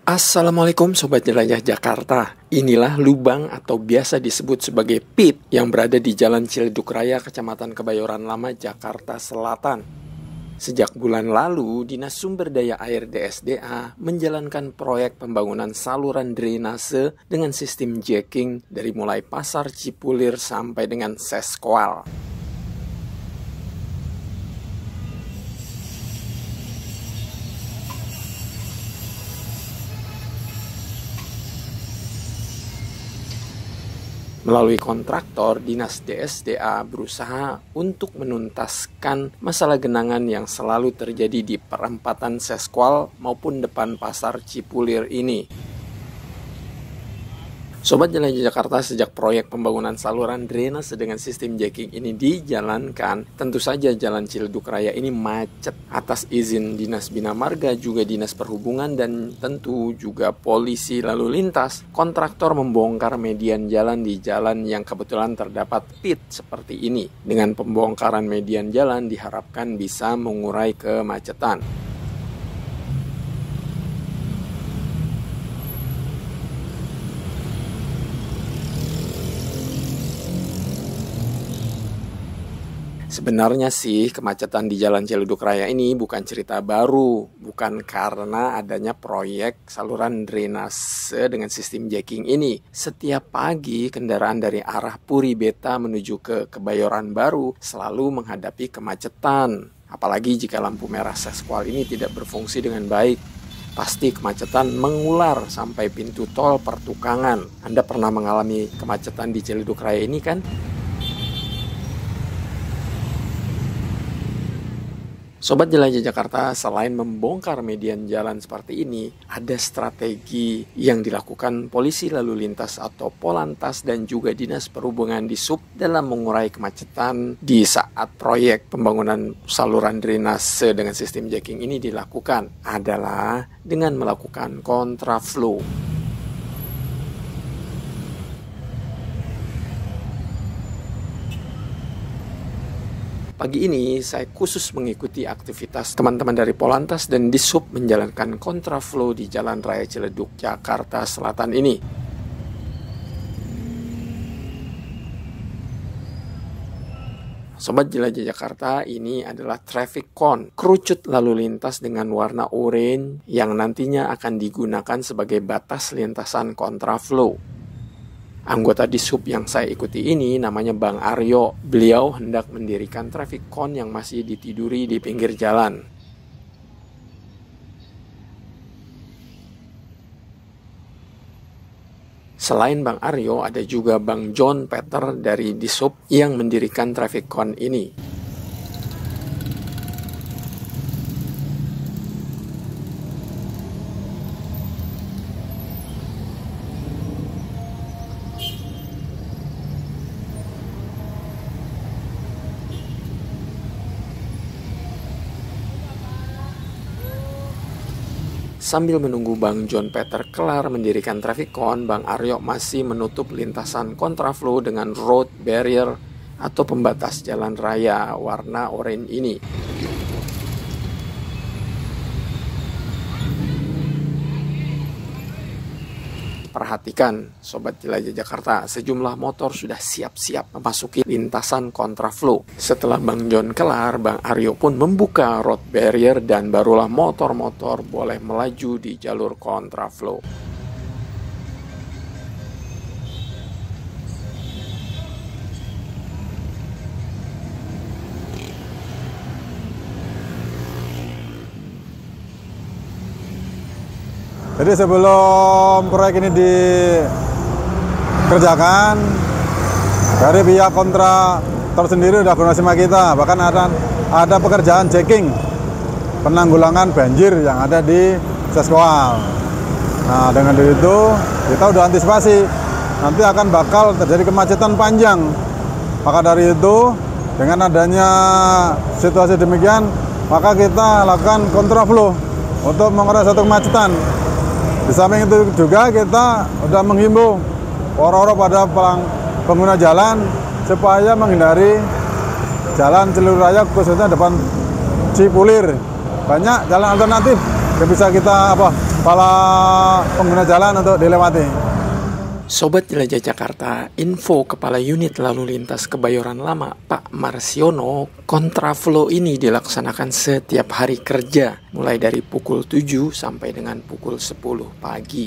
Assalamualaikum Sobat Jelajah Jakarta. Inilah lubang atau biasa disebut sebagai pit yang berada di Jalan Ciledug Raya, Kecamatan Kebayoran Lama, Jakarta Selatan. Sejak bulan lalu, Dinas Sumber Daya Air DSDA menjalankan proyek pembangunan saluran drainase dengan sistem jacking dari mulai Pasar Cipulir sampai dengan Seskwal. Melalui kontraktor, Dinas DSDA berusaha untuk menuntaskan masalah genangan yang selalu terjadi di perempatan Seskwal maupun depan Pasar Cipulir ini. Sobat Jelajah Jakarta, sejak proyek pembangunan saluran drainase dengan sistem jacking ini dijalankan, tentu saja Jalan Ciledug Raya ini macet atas izin Dinas Bina Marga, juga Dinas Perhubungan, dan tentu juga polisi lalu lintas. Kontraktor membongkar median jalan di jalan yang kebetulan terdapat pit seperti ini. Dengan pembongkaran median jalan diharapkan bisa mengurai kemacetan. Sebenarnya sih kemacetan di Jalan Ciledug Raya ini bukan cerita baru, bukan karena adanya proyek saluran drainase dengan sistem jacking ini. Setiap pagi kendaraan dari arah Puri Beta menuju ke Kebayoran Baru selalu menghadapi kemacetan. Apalagi jika lampu merah Seskwal ini tidak berfungsi dengan baik. Pasti kemacetan mengular sampai pintu tol pertukangan. Anda pernah mengalami kemacetan di Ciledug Raya ini kan? Sobat Jelajah Jakarta, selain membongkar median jalan seperti ini, ada strategi yang dilakukan polisi lalu lintas atau Polantas dan juga Dinas Perhubungan di Sub dalam mengurai kemacetan di saat proyek pembangunan saluran drainase dengan sistem jacking ini dilakukan, adalah dengan melakukan kontraflow. Pagi ini saya khusus mengikuti aktivitas teman-teman dari Polantas dan Disub menjalankan kontraflow di Jalan Raya Ciledug, Jakarta Selatan ini. Sobat Jelajah Jakarta, ini adalah traffic cone, kerucut lalu lintas dengan warna oranye yang nantinya akan digunakan sebagai batas lintasan kontraflow. Anggota Disub yang saya ikuti ini namanya Bang Aryo. Beliau hendak mendirikan traffic cone yang masih ditiduri di pinggir jalan. Selain Bang Aryo, ada juga Bang John Peter dari Disub yang mendirikan traffic cone ini. Sambil menunggu Bang John Peter kelar mendirikan traffic cone, Bang Aryo masih menutup lintasan kontraflow dengan road barrier atau pembatas jalan raya warna oranye ini. Perhatikan Sobat Jelajah Jakarta, sejumlah motor sudah siap-siap memasuki lintasan kontraflow. Setelah Bang John kelar, Bang Aryo pun membuka road barrier dan barulah motor-motor boleh melaju di jalur kontraflow. Jadi sebelum proyek ini dikerjakan, dari pihak kontraktor sendiri sudah koordinasi sama kita. Bahkan ada pekerjaan jacking penanggulangan banjir yang ada di Seskwal. Nah, dengan itu kita sudah antisipasi nanti akan bakal terjadi kemacetan panjang. Maka dari itu, dengan adanya situasi demikian, maka kita lakukan kontraflow untuk mengurai satu kemacetan. Di samping itu juga kita sudah menghimbau orang-orang pada pengguna jalan supaya menghindari Jalan Ciledug Raya khususnya depan Cipulir. Banyak jalan alternatif bisa kita para pengguna jalan untuk dilewati. Sobat Jelajah Jakarta, info Kepala Unit Lalu Lintas Kebayoran Lama, Pak Marsiono, kontraflow ini dilaksanakan setiap hari kerja, mulai dari pukul 7 sampai dengan pukul 10 pagi.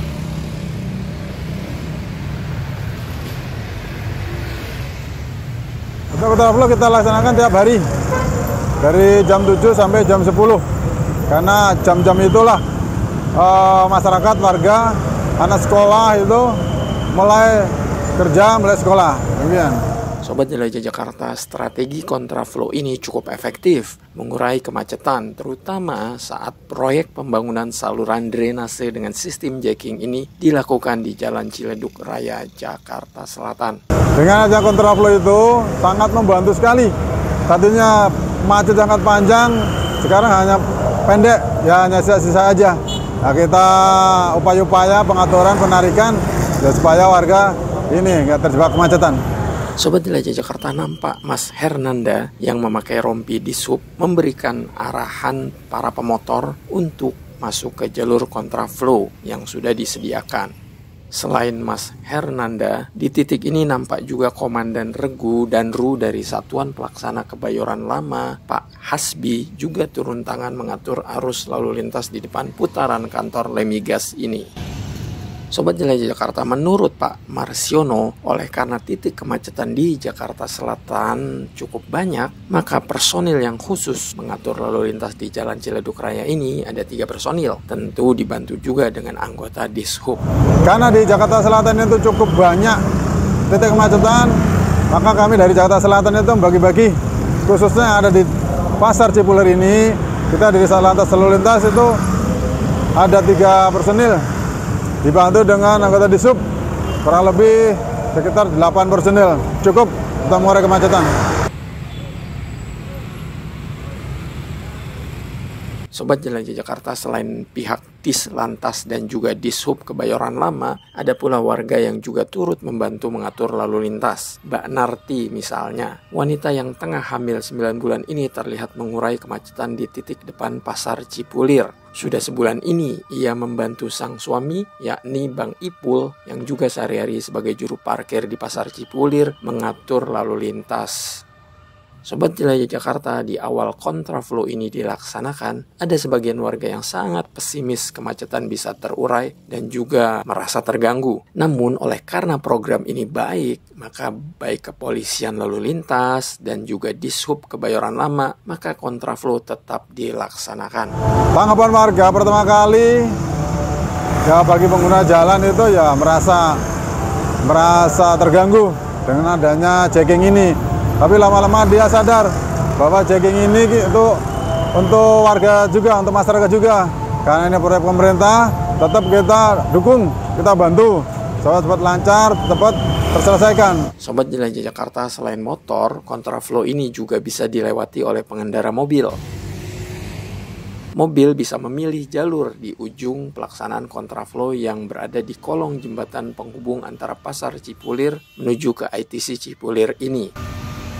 Untuk kontraflow kita laksanakan tiap hari, dari jam 7 sampai jam 10, karena jam-jam itulah masyarakat, warga, anak sekolah itu mulai kerja, mulai sekolah. Demikian. Sobat Jelajah Jakarta, strategi kontraflow ini cukup efektif mengurai kemacetan, terutama saat proyek pembangunan saluran drainase dengan sistem jacking ini dilakukan di Jalan Ciledug Raya, Jakarta Selatan. Dengan adanya kontraflow itu sangat membantu sekali. Tadinya macet sangat panjang, sekarang hanya pendek, ya hanya sisa-sisa aja. Nah, kita upaya-upaya pengaturan, penarikan, ya, supaya warga ini nggak terjebak kemacetan. Sobat Jelajah Jakarta, nampak Mas Hernanda yang memakai rompi di sub memberikan arahan para pemotor untuk masuk ke jalur kontraflow yang sudah disediakan. Selain Mas Hernanda, di titik ini nampak juga Komandan Regu dan Ru dari Satuan Pelaksana Kebayoran Lama, Pak Hasbi, juga turun tangan mengatur arus lalu lintas di depan putaran kantor Lemigas ini. Sobat Jelajah Jakarta, menurut Pak Marsiono, oleh karena titik kemacetan di Jakarta Selatan cukup banyak, maka personil yang khusus mengatur lalu lintas di Jalan Ciledug Raya ini ada 3 personil, tentu dibantu juga dengan anggota Dishub. Karena di Jakarta Selatan itu cukup banyak titik kemacetan, maka kami dari Jakarta Selatan itu membagi-bagi, khususnya yang ada di Pasar Cipulir ini, kita dari Satlantas Lalu Lintas itu ada 3 personil, dibantu dengan anggota Dishub, kurang lebih sekitar 8 personil, cukup untuk mengurai kemacetan. Sobat Jelajah Jakarta, selain pihak Dislantas dan juga Dishub Kebayoran Lama, ada pula warga yang juga turut membantu mengatur lalu lintas. Mbak Narti misalnya, wanita yang tengah hamil 9 bulan ini terlihat mengurai kemacetan di titik depan Pasar Cipulir. Sudah sebulan ini ia membantu sang suami, yakni Bang Ipul, yang juga sehari-hari sebagai juru parkir di Pasar Cipulir, mengatur lalu lintas. Sobat Jelajah Jakarta, di awal kontraflow ini dilaksanakan, ada sebagian warga yang sangat pesimis kemacetan bisa terurai dan juga merasa terganggu. Namun oleh karena program ini baik, maka baik kepolisian lalu lintas dan juga Dishub Kebayoran Lama, maka kontraflow tetap dilaksanakan. Tanggapan warga pertama kali, ya bagi pengguna jalan itu ya merasa terganggu dengan adanya checking ini. Tapi lama-lama dia sadar bahwa checking ini itu untuk warga juga, untuk masyarakat juga. Karena ini proyek pemerintah, tetap kita dukung, kita bantu. Cepat lancar, cepat terselesaikan. Sobat Jelajah Jakarta, selain motor, kontraflow ini juga bisa dilewati oleh pengendara mobil. Mobil bisa memilih jalur di ujung pelaksanaan kontraflow yang berada di kolong jembatan penghubung antara Pasar Cipulir menuju ke ITC Cipulir ini.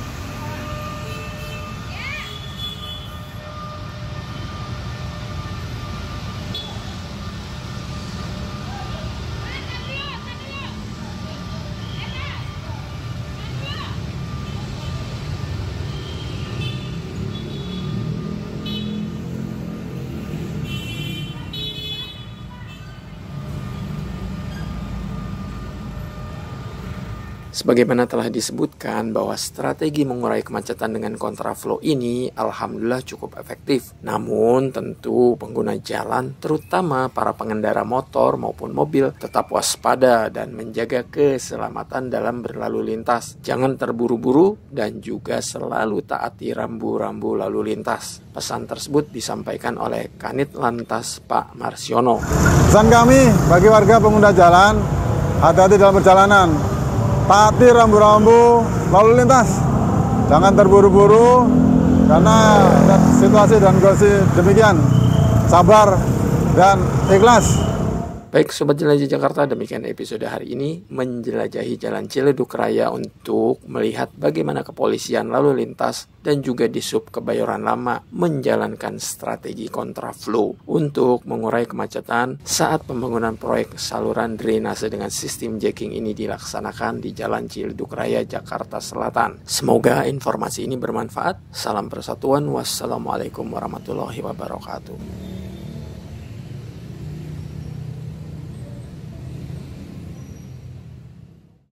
Sebagaimana telah disebutkan bahwa strategi mengurai kemacetan dengan kontraflow ini alhamdulillah cukup efektif. Namun tentu pengguna jalan, terutama para pengendara motor maupun mobil, tetap waspada dan menjaga keselamatan dalam berlalu lintas. Jangan terburu-buru dan juga selalu taati rambu-rambu lalu lintas. Pesan tersebut disampaikan oleh Kanit Lantas Pak Marsiono. Pesan kami bagi warga pengguna jalan, hati-hati dalam perjalanan. Taati rambu-rambu lalu lintas, jangan terburu-buru karena situasi dan kondisi demikian. Sabar dan ikhlas. Baik Sobat Jelajah Jakarta, demikian episode hari ini menjelajahi Jalan Ciledug Raya untuk melihat bagaimana kepolisian lalu lintas dan juga Dishub Kebayoran Lama menjalankan strategi kontraflow untuk mengurai kemacetan saat pembangunan proyek saluran drainase dengan sistem jacking ini dilaksanakan di Jalan Ciledug Raya Jakarta Selatan. Semoga informasi ini bermanfaat. Salam persatuan. Wassalamualaikum warahmatullahi wabarakatuh.